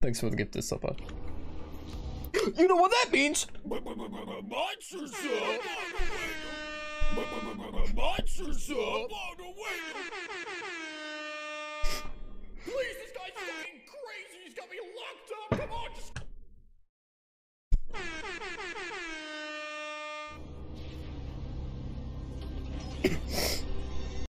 Thanks for the gift, supper. You know what that means? Monsters up! Monsters up! Please, this guy's fucking crazy! He's got me locked up! Come on, just...